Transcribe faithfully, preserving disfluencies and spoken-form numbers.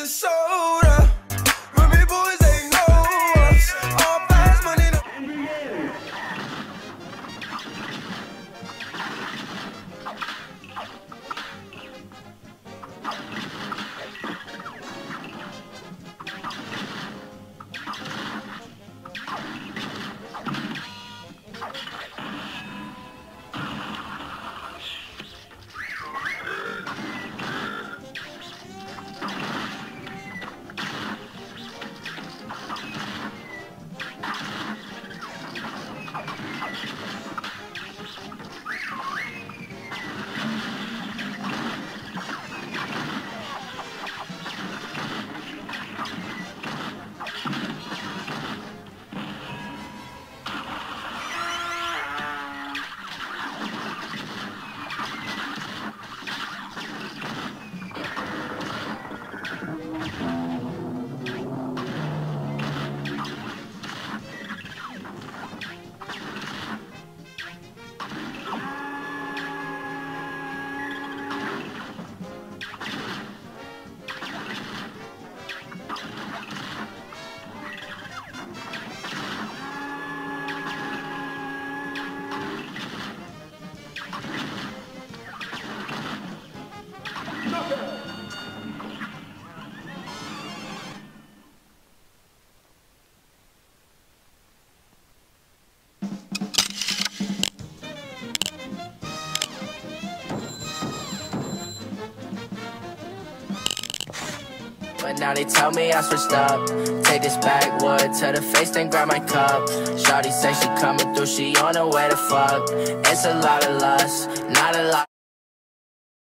Minnesota. Remy boys, they know us. All fast money. But now they tell me I switched up. Take this backwood to the face, then grab my cup. Shawty say she coming through, she on her way to fuck. It's a lot of lust, not a lot.